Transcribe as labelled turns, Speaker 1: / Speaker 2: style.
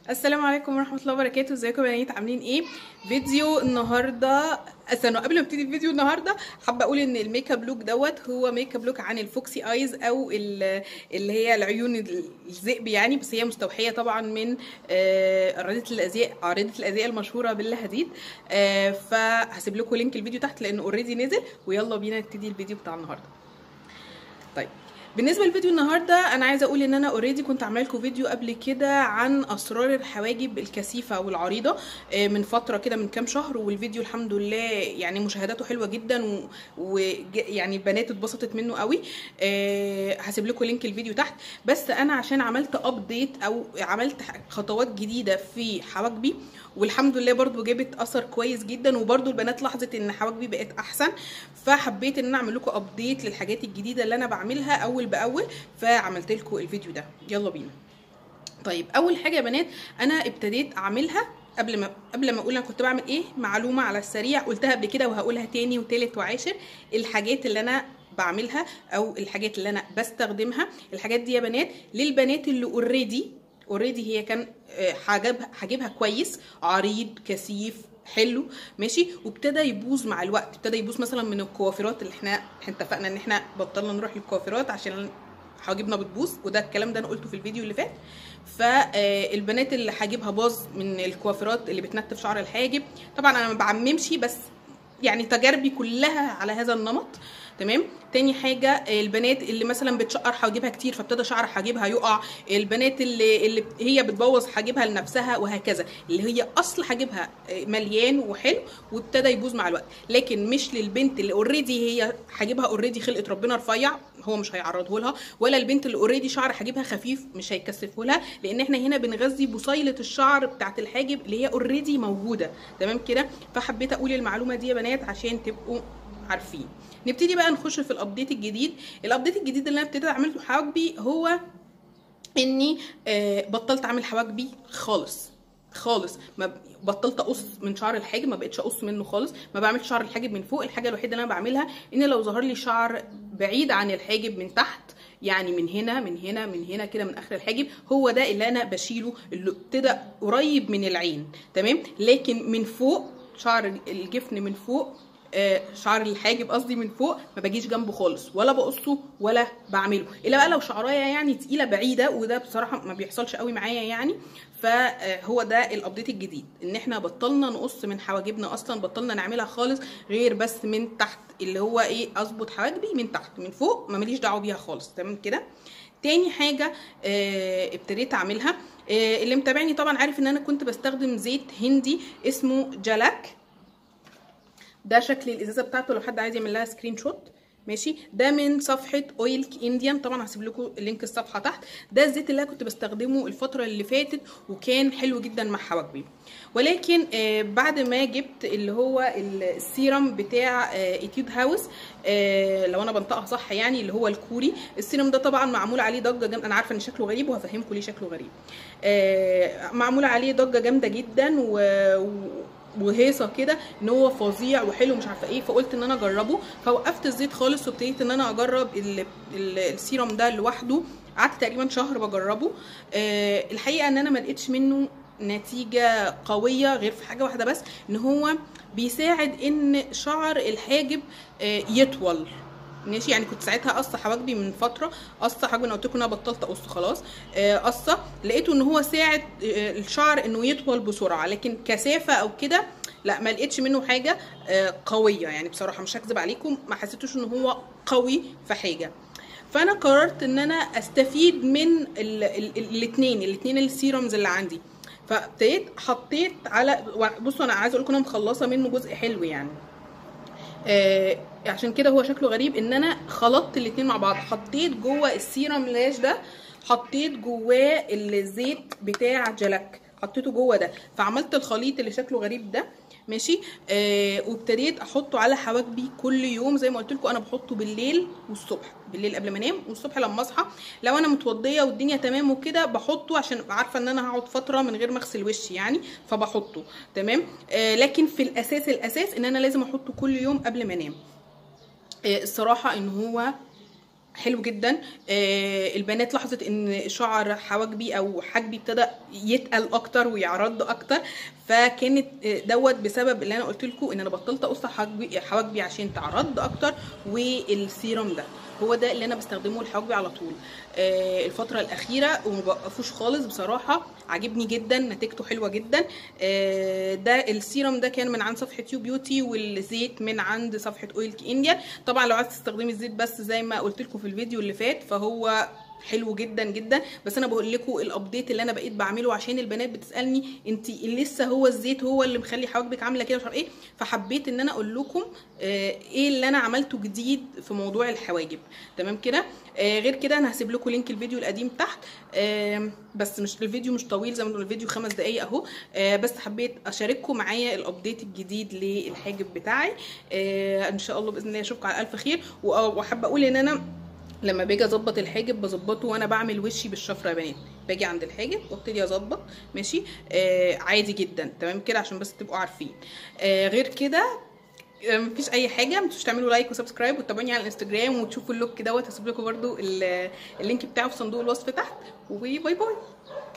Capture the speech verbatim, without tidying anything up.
Speaker 1: السلام عليكم ورحمه الله وبركاته. ازيكم يا بنات؟ عاملين ايه؟ فيديو النهارده. استنوا قبل ما ابتدي الفيديو النهارده حابه اقول ان الميك اب لوك دوت هو ميك اب لوك عن الفوكسي ايز او اللي هي العيون الذئب يعني، بس هي مستوحيه طبعا من عارضه الازياء عارضه الازياء المشهوره بيلا هديد. فهسيب لكم لينك الفيديو تحت لانه اوريدي نزل، ويلا بينا نبتدي الفيديو بتاع النهارده. طيب بالنسبه للفيديو النهارده انا عايزه اقول ان انا اوريدي كنت عامله لكم فيديو قبل كده عن اسرار الحواجب الكثيفه والعريضه من فتره كده من كام شهر، والفيديو الحمد لله يعني مشاهداته حلوه جدا ويعني البنات اتبسطت منه قوي. هسيب لكم لينك الفيديو تحت. بس انا عشان عملت ابديت او عملت خطوات جديده في حواجبي والحمد لله برضو جابت اثر كويس جدا، وبرضو البنات لاحظت ان حواجبي بقت احسن، فحبيت ان انا اعمل لكم ابديت للحاجات الجديده اللي انا بعملها اول باول، فعملت لكم الفيديو ده. يلا بينا. طيب اول حاجه يا بنات انا ابتديت اعملها قبل ما قبل ما اقول انا كنت بعمل ايه، معلومه على السريع قلتها قبل كده وهقولها تاني وتالت وعاشر. الحاجات اللي انا بعملها او الحاجات اللي انا بستخدمها، الحاجات دي يا بنات للبنات اللي اوريدي اوريدي هي كان حاجبها حاجبها كويس، عريض كثيف حلو ماشي، وابتدى يبوظ مع الوقت، ابتدى يبوظ مثلا من الكوافيرات اللي احنا اتفقنا ان احنا بطلنا نروح للكوافيرات عشان حواجبنا بتبوظ، وده الكلام ده انا قلته في الفيديو اللي فات. فالبنات اللي حاجبها باظ من الكوافيرات اللي بتنتف شعر الحاجب، طبعا انا ما بعممش بس يعني تجاربي كلها على هذا النمط. تمام. تاني حاجه البنات اللي مثلا بتشقر حواجبها كتير فابتدى شعر حاجبها يقع، البنات اللي اللي هي بتبوظ حاجبها لنفسها وهكذا، اللي هي اصل حاجبها مليان وحلو وابتدى يبوظ مع الوقت. لكن مش للبنت اللي اوريدي هي حاجبها اوريدي خلقت ربنا رفيع، هو مش هيعرضه لها، ولا البنت اللي اوريدي شعر حاجبها خفيف مش هيكثفه لها، لان احنا هنا بنغذي بصيله الشعر بتاعه الحاجب اللي هي اوريدي موجوده. تمام كده. فحبيت اقول المعلومه دي يا بنات عشان تبقوا عارفين. نبتدي بقى نخش في الابديت الجديد. الابديت الجديد اللي انا ابتديت اعمله في حواجبي هو اني آه بطلت اعمل حواجبي خالص خالص، ما بطلت اقص من شعر الحاجب، ما بقتش اقص منه خالص، ما بعملش شعر الحاجب من فوق. الحاجه الوحيده اللي انا بعملها ان لو ظهر لي شعر بعيد عن الحاجب من تحت، يعني من هنا من هنا من هنا كده من اخر الحاجب، هو ده اللي انا بشيله، اللي ابتدى قريب من العين. تمام. لكن من فوق شعر الجفن من فوق، آه شعر الحاجب قصدي من فوق، ما باجيش جنبه خالص ولا بقصه ولا بعمله، الا بقى لو شعرايه يعني تقيله بعيده، وده بصراحه ما بيحصلش قوي معايا يعني. فهو ده الابديت الجديد، ان احنا بطلنا نقص من حواجبنا اصلا، بطلنا نعملها خالص غير بس من تحت، اللي هو ايه اظبط حواجبي من تحت، من فوق ما ماليش دعوه بيها خالص. تمام كده. تاني حاجه آه ابتديت اعملها، آه اللي متابعني طبعا عارف ان انا كنت بستخدم زيت هندي اسمه جالاك. ده شكل الازازه بتاعته لو حد عايز يعمل لها سكرين شوت ماشي. ده من صفحه اويل انديان، طبعا هسيب لكم لينك الصفحه تحت. ده الزيت اللي انا كنت بستخدمه الفتره اللي فاتت وكان حلو جدا مع حواجبي. ولكن آه بعد ما جبت اللي هو السيرم بتاع آه ايتيود هاوس، آه لو انا بنطقها صح يعني، اللي هو الكوري. السيرم ده طبعا معمول عليه ضجه جامده، انا عارفه ان شكله غريب وهفهمكم ليه شكله غريب. آه معمول عليه ضجه جامده جدا و, و وهيصه كده ان هو فظيع وحلو مش عارفه ايه، فقلت ان انا اجربه، فوقفت الزيت خالص وابتديت ان انا اجرب السيرم ده لوحده. قعدت تقريبا شهر بجربه. أه الحقيقه ان انا ما لقيتش منه نتيجه قويه غير في حاجه واحده بس، ان هو بيساعد ان شعر الحاجب أه يطول ماشي. يعني كنت ساعتها قصه حواجبي من فتره، قصه حواجبي انا قلت لكم انا بطلت اقص خلاص، قصه لقيته ان هو ساعد الشعر انه يطول بسرعه، لكن كثافه او كده لا ما لقيتش منه حاجه قويه يعني. بصراحه مش هكذب عليكم ما حسيتوش ان هو قوي في حاجه. فانا قررت ان انا استفيد من الاثنين الاثنين السيرمز اللي عندي، فابتديت حطيت على، بصوا انا عايزه اقول لكم انا مخلصه منه جزء حلو يعني. آه عشان كده هو شكله غريب، ان انا خلطت الاتنين مع بعض، حطيت جوه السيرم لاش ده، حطيت جواه الزيت بتاع جالاك، حطيته جوه ده، فعملت الخليط اللي شكله غريب ده ماشي. آه وابتديت احطه على حواجبي كل يوم زي ما قلت لكم. انا بحطه بالليل والصبح، بالليل قبل ما انام والصبح لما اصحى، لو انا متوضيه والدنيا تمام وكده بحطه عشان ابقى عارفه ان انا هقعد فتره من غير ما اغسل وشي يعني، فبحطه. تمام. آه لكن في الاساس الاساس ان انا لازم احطه كل يوم قبل ما انام. آه الصراحه ان هو حلو جدا. آه البنات لاحظت ان شعر حواجبي او حاجبي ابتدى يتقل اكتر ويعرض اكتر، فكانت دوت بسبب اللي انا قلت لكم ان انا بطلت اقص حواجبي حواجبي عشان تعرض اكتر، والسيرم ده هو ده اللي انا بستخدمه لحواجبي على طول آه الفتره الاخيره، وما بوقفوش خالص بصراحه، عاجبني جدا، نتيجته حلوه جدا. آه ده السيرم ده كان من عند صفحه يو بيوتي، والزيت من عند صفحه اويل انديا. طبعا لو عايز تستخدمي الزيت بس زي ما قلت لكم في الفيديو اللي فات فهو حلو جدا جدا، بس انا بقول لكم الابديت اللي انا بقيت بعمله عشان البنات بتسالني انت لسه هو الزيت هو اللي مخلي حواجبك عامله كده مش عارف ايه، فحبيت ان انا اقول لكم آه ايه اللي انا عملته جديد في موضوع الحواجب. تمام كده. آه غير كده انا هسيب لكم لينك الفيديو القديم تحت، آه بس مش الفيديو مش طويل زي ما بنقول، الفيديو خمس دقايق اهو، آه بس حبيت اشارككم معايا الابديت الجديد للحاجب بتاعي. آه ان شاء الله باذن الله اشوفكم على الف خير. وحابه اقول ان انا لما باجي اظبط الحاجب بظبطه وانا بعمل وشي بالشفره يا بنات، باجي عند الحاجب وابتدي اظبط ماشي آه عادي جدا. تمام كده عشان بس تبقوا عارفين. آه غير كده آه مفيش اي حاجه، متنسوش تعملوا لايك وسبسكرايب وتتابعوني على الانستجرام وتشوفوا اللوك دوت، هسيب لكم برده اللينك بتاعه في صندوق الوصف تحت، وباي باي.